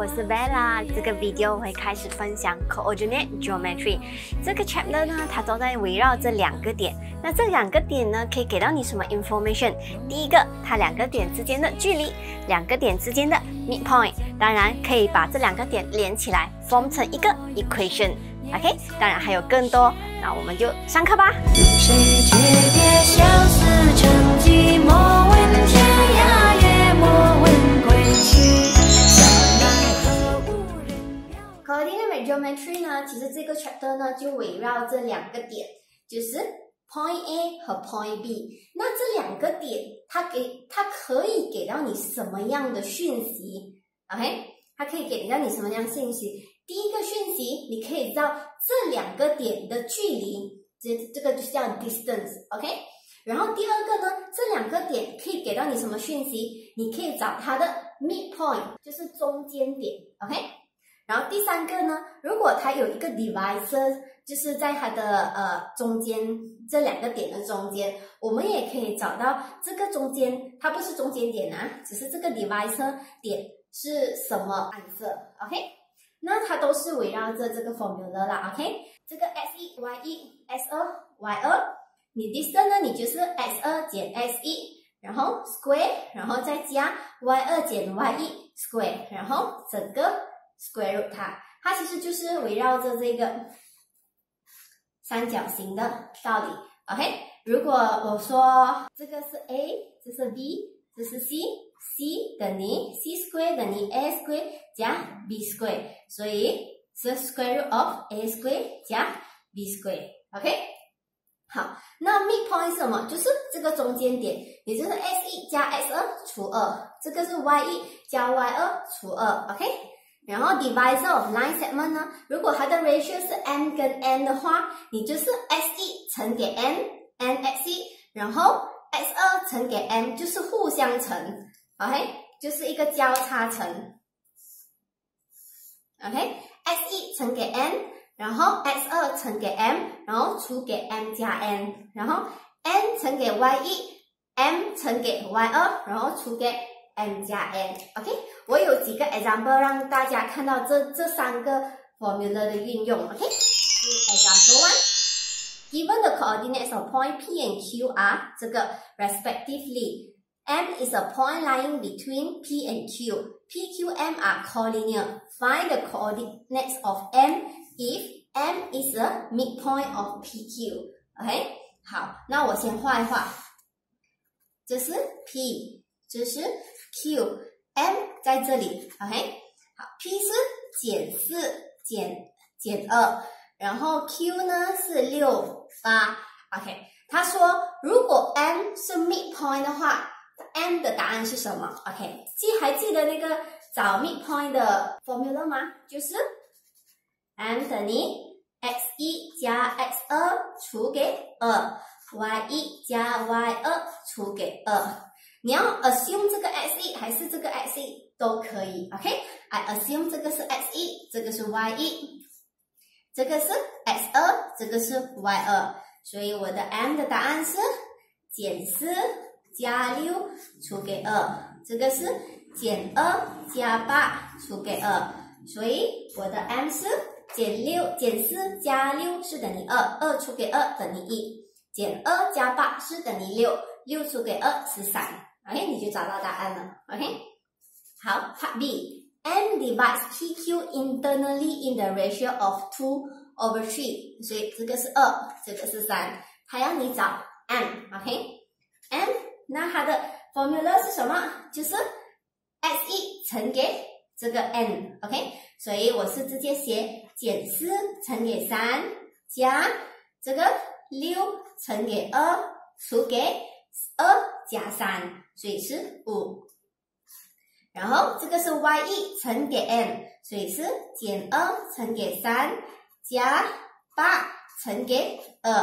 我是 Bella。这个 video 我会开始分享 Coordinate Geometry。这个 chapter 呢，它都在围绕这两个点。那这两个点呢，可以给到你什么 information？ 第一个，它两个点之间的距离，两个点之间的 midpoint。当然，可以把这两个点连起来，form 成一个 equation。OK， 当然还有更多。那我们就上课吧。 谁诀别相思成疾，莫问天涯月，莫问归期。 Coordinate Geometry 呢，其实这个 chapter 呢就围绕这两个点，就是 Point A 和 Point B。那这两个点，它可以给到你什么样的讯息 ？OK， 它可以给到你什么样的信息？第一个讯息，你可以知道这两个点的距离，这个就是叫 distance，OK？ 然后第二个呢，这两个点可以给到你什么讯息？你可以找它的 midpoint， 就是中间点 ，OK？ 然后第三个呢，如果它有一个 divisor， 就是在它的中间这两个点的中间，我们也可以找到这个中间，它不是中间点啊，只是这个 divisor 点是什么颜色 ，OK？ 那它都是围绕着这个 formula 啦 ，OK？ 这个 S1 Y1 S2 Y2， 你 distance 呢，你就是 S2 减 S1， 然后 square， 然后再加 Y2 减 Y1 square， 然后整个 square root 它其实就是围绕着这个三角形的道理 ，OK？ 如果我说这个是 A， 这是 B， 这是 C。C 等于 C square 等于 A square 加 B square， 所以是 square root of A square 加 B square，OK？ 好，那 midpoint 是什么？就是这个中间点，也就是 S1 加 S2 除2，这个是 Y1 加 Y2 除2 ，OK？ 然后 divisor of line segment 呢，如果它的 ratio 是 n 跟 n 的话，你就是 S1 乘给 n S1， 然后 S2 乘给 m 就是互相乘。OK， 就是一个交叉乘 ，OK，S1 乘给 n， 然后 S2 乘给 m， 然后除给 m 加 n， 然后 n 乘给 Y1，m 乘给 Y2， 然后除给 m 加 n。OK， 我有几个 example 让大家看到这三个 formula 的运用。OK，Example 1，Given the coordinates of point P and Q are 这个 respectively。M is a point lying between P and Q. P, Q, M are collinear. Find the coordinates of M if M is the midpoint of PQ. OK， 好，那我先画一画。这是 P， 这是 Q，M 在这里。OK， 好 ，P 是减4减2，然后 Q 呢是6、8。OK， 他说如果 M 是 midpoint 的话。M 的答案是什么 ？OK， 还记得那个找 midpoint 的 formula 吗？就是 M 等于 x1 加 x2 除给2，y1 加 y2 除给2。你要 assume 这个 x1 还是这个 x1 都可以 ，OK？I assume 这个是 x1， 这个是 y1， 这个是 x2， 这个是 y2， 所以我的 M 的答案是减4。加6除给2，这个是减2加8除给2，所以我的 M 是减4加6是等于2，2除给2等于1，减2加8是等于6，6除给2是3。OK， 你就找到答案了。OK， 好 ，Part B，M divides PQ internally in the ratio of 2/3， 所以这个是2，这个是3，它要你找 M。OK，M。那它的 formula 是什么？就是 S1 乘给这个 n，OK， 所以我是直接写减4乘给3加这个6乘给2除给2加3，所以是5。然后这个是 Y1 乘给 n， 所以是减2乘给3加8乘给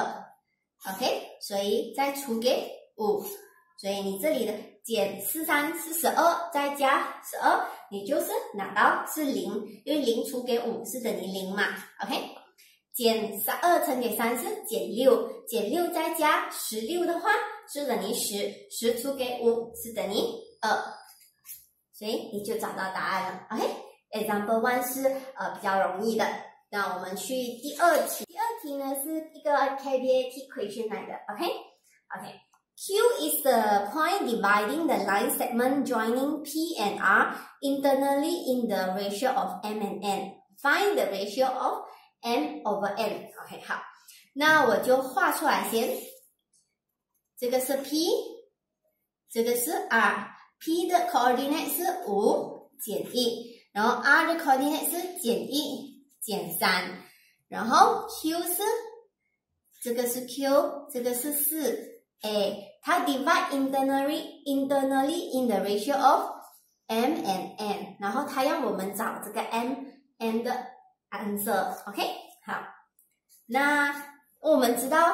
2，OK， 所以再除给5。所以你这里的减43是12，再加12，你就是拿到是0，因为0除给5是等于0嘛 ，OK？ 减2乘给3是减6，减6再加16的话是等于10，10除给5是等于2，所以你就找到答案了 ，OK？ example one 是比较容易的。那我们去第二题，第二题呢是一个 KBAT question 来的 ，OK。Q is the point dividing the line segment joining P and R internally in the ratio of M and N. Find the ratio of M over N. OK， 好，那我就画出来先。这个是 P， 这个是 R。P 的 coordinate 是5减1，然后 R 的 coordinate 是减1减3，然后 Q 是这个是 Q， 这个是4。它 divide internally in the ratio of M and N， 然后它让我们找这个 M and 的 answer，OK， 好，那我们知道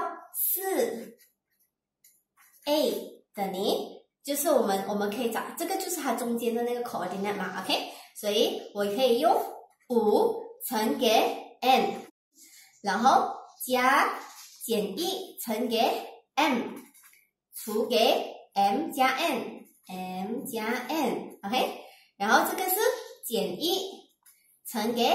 4A 等于就是我们可以找这个就是它中间的那个 coordinate 嘛 ，OK， 所以我可以用5乘给 N， 然后加减1乘给 M。除给 M 加 N，M 加 N，OK， 然后这个是减1乘给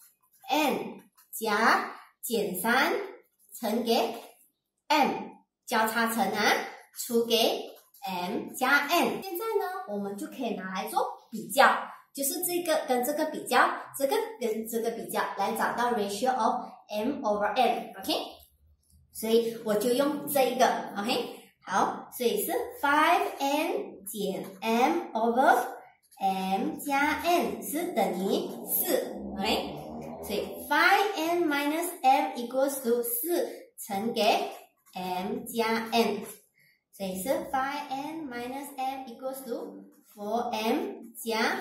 N 加减3乘给 M 交叉乘除给 M 加 N。现在呢，我们就可以拿来做比较，就是这个跟这个比较，这个跟这个比较，来找到 ratio of M over N，OK， 所以我就用这个 ，OK。好，所以是 5n 减 m over m 加 n 是等于4 ，OK， 所以 5n minus m equals to 4乘给 m 加 n， 所以是 5n minus m equals to 4m 加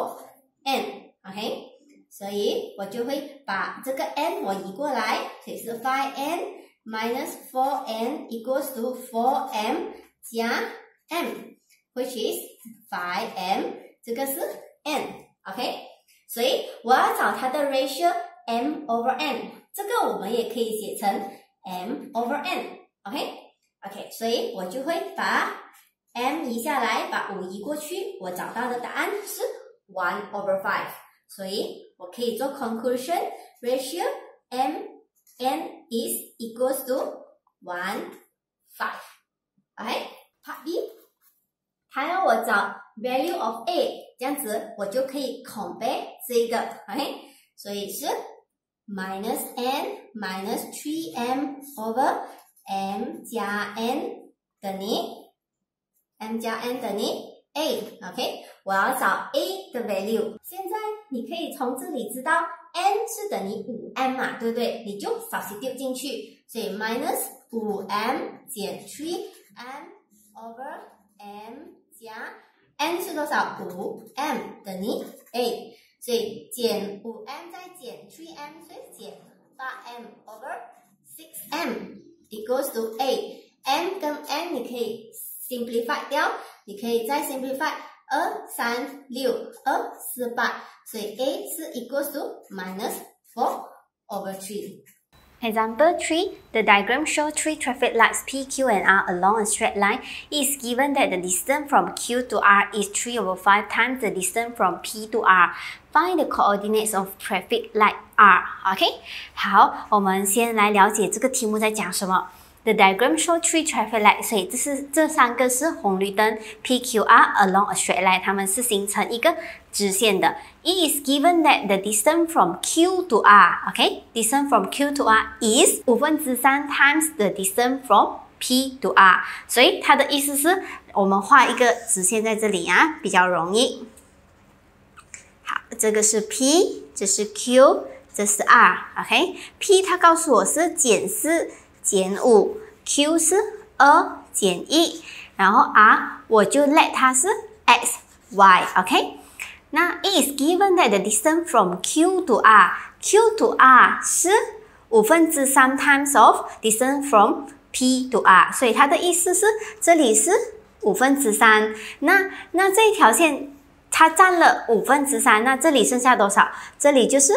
4n，OK， 所以我就会把这个 n 我移过来，所以是 5n minus 4n equals to 4m 加 m，which is 5m， 这个是 n，OK， 所以我要找它的 ratio m over n， 这个我们也可以写成 m over n，OK， 所以我就会把 m 移下来，把5移过去，我找到的答案是1 over 5， 所以我可以做 conclusion ratio m N is equals to 1, 5. OK， Part B， 还要我找 value of A， 这样子我就可以 compare 这个 ，OK， 所以是 minus N minus 3M over M 加 N 等于 M 加 N 等于 A，OK， 我要找 A 的 value。现在你可以从这里知道 N 是等于 5M 嘛，对不对？你就 substitute 进去，所以 minus 5M 减 3M over M 加 N 是多少 ？5M 等于 A， 所以减 5M 再减 3M， 所以减 8M over 6M equals to A。M 跟 N 你可以 simplify 掉，你可以再 simplify 2、3、6、2、4、8，所以 A 是 equals to minus 4 over 3. Example 3. The diagram shows 3 traffic lights P, Q, and R along a straight line. It is given that the distance from Q to R is 3 over 5 times the distance from P to R. Find the coordinates of traffic light R. OK， 好，我们先来了解这个题目在讲什么。The diagram shows 3 traffic lights， 所以这3个是红绿灯 P, Q, R along a straight line， 它们是形成一个直线的。It is given that the distance from Q to R，OK， distance from Q to R is 3/5 times the distance from P to R。所以它的意思是，我们画一个直线在这里啊，比较容易。好，这个是 P， 这是 Q， 这是 R，OK。P 它告诉我是减4减5 ，Q 是2减1，然后 R 我就 let 它是 x y，OK。那 it is given that the distance from Q to R，Q to R 是3/5 times of distance from P to R， 所以它的意思是这里是3/5。那这一条线它占了3/5，那这里剩下多少？这里就是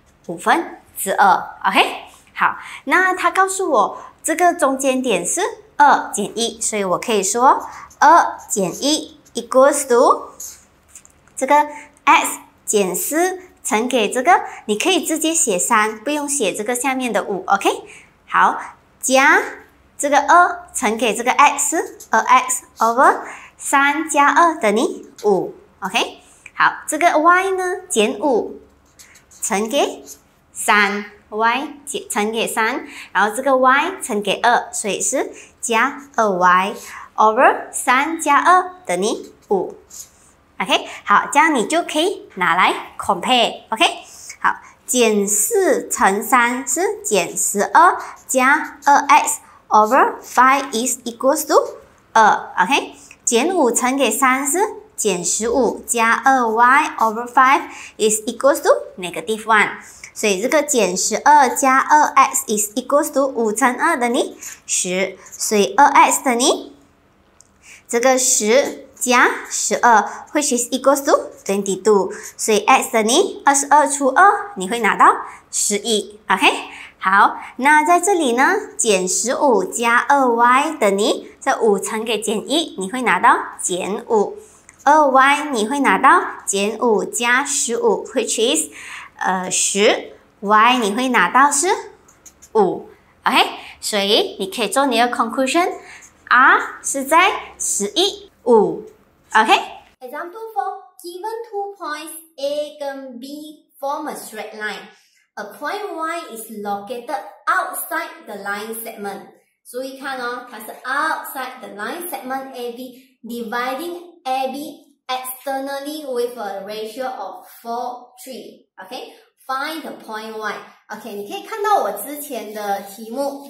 2/5，OK。好，那它告诉我这个中间点是2减1，所以我可以说2减1 equals to 这个 x 减4乘给这个，你可以直接写3，不用写这个下面的5 ，OK？ 好，加这个2乘给这个 x，2x over 3加2等于5 ，OK？ 好，这个 y 呢减5乘给3。y 乘给3，然后这个 y 乘给2，所以是加2y over 3加2等于5。OK， 好，这样你就可以拿来 compare。OK， 好，减4乘3是减12加2x over 5 is equals to 2。OK， 减5乘给3是减15加2y over 5 is equals to -1。所以这个减12加2x is equals to 5乘2等于10，所以 2x 等于这个10加12 which is equals to 22， 所以 x 等于22除2，你会拿到11。OK， 好，那在这里呢，减15加2y等于这5乘给减1，你会拿到减5。2y 你会拿到减5加15 which is 10，y 你会拿到是5 ，OK， 所以你可以做你的 conclusion，R 是在11、5 ，OK。Example 4 given 2 points A 跟 B form a straight line. A point Y is located outside the line segment. 注意看哦，它是 outside the line segment AB, dividing AB externally with a ratio of 4:3. OK。Find the point Y. OK， 你可以看到我之前的题目，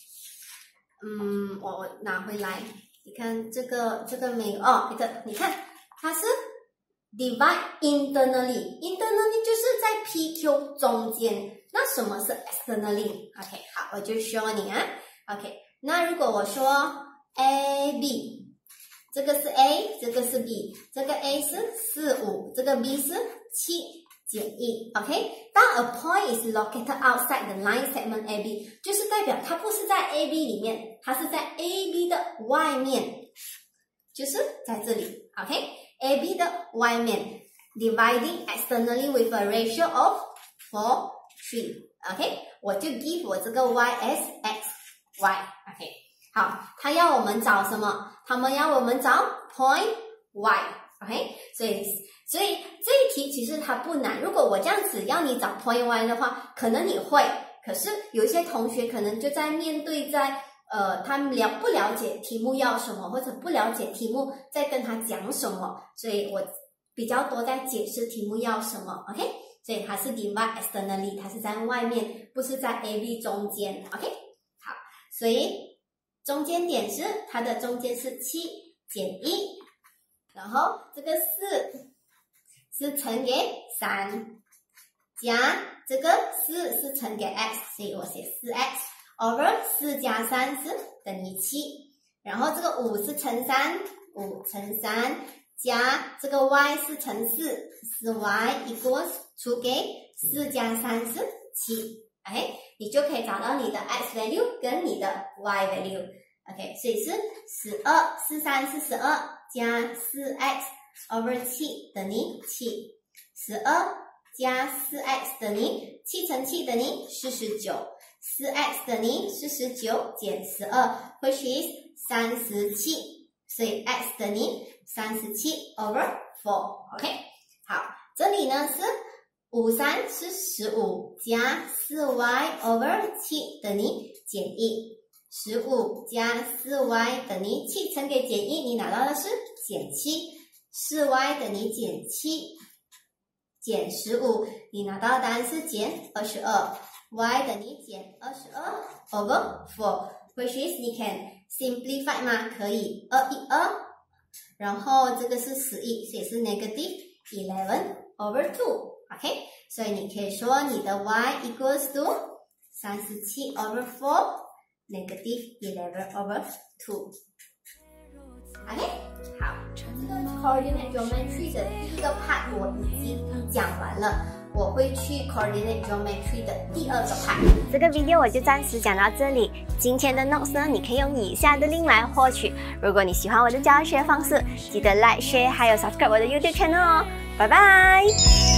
我拿回来，你看这个没有哦，你看它是 divide internally 就是在 PQ 中间。那什么是 externally？ OK， 好，我就说你啊。OK， 那如果我说 AB， 这个是 A， 这个是 B， 这个 A 是4、5， 这个 B 是7减1 ，OK？ 当 a point is located outside the line segment AB， 就是代表它不是在 AB 里面，它是在 AB 的外面，就是在这里 ，OK？AB 的外面 ，dividing externally with a ratio of 4:3 ，OK？ 我就 give 我这个 y as xy，OK？ 好，他要我们找什么？他们要我们找 point y，OK？ 所以这一题其实它不难。如果我这样子要你找 point y 的话，可能你会，可是有一些同学可能就在面对他们不了解题目要什么，或者不了解题目在跟他讲什么，所以我比较多在解释题目要什么 ，OK？ 所以它是 divide externally， 它是在外面，不是在 AB 中间 ，OK？ 好，所以中间点是它的中间是7减1，然后这个4是乘给3，加这个4是乘给 x， 所以我写 4x over 4加3是等于7，然后这个5是乘3， 5乘3加这个 y 是乘4，4y equals 除给4加3是7 ，OK， 你就可以找到你的 x value 跟你的 y value，OK， 所以是43是12加 4x over 7等于7， 12加 4x 等于7乘7等于49， 4x 等于49减12 which is 37， 所以 x 等于37 over 4， OK， 好，这里呢是53是15加 4y over 7等于减1， 15加 4y 等于7乘给减1，你拿到的是减7， 4y 等于减7减15，你拿到的答案是减22 ，y 等于减22 over 4 which is 你 can simplify 吗？可以2 1 2，然后这个是11，所以是 negative 11 over 2，OK， 所以你可以说你的 y equals to 37 over 4 negative 11 over 2，OK， 好，这个 coordinate geometry 的第一个 part 我已经讲完了，我会去 coordinate geometry 的第二个 part。 这个 video 我就暂时讲到这里。今天的 notes 呢，你可以用以下的 link 来获取。如果你喜欢我的教学方式，记得 like、share 还有 subscribe 我的 YouTube channel 哦。拜拜。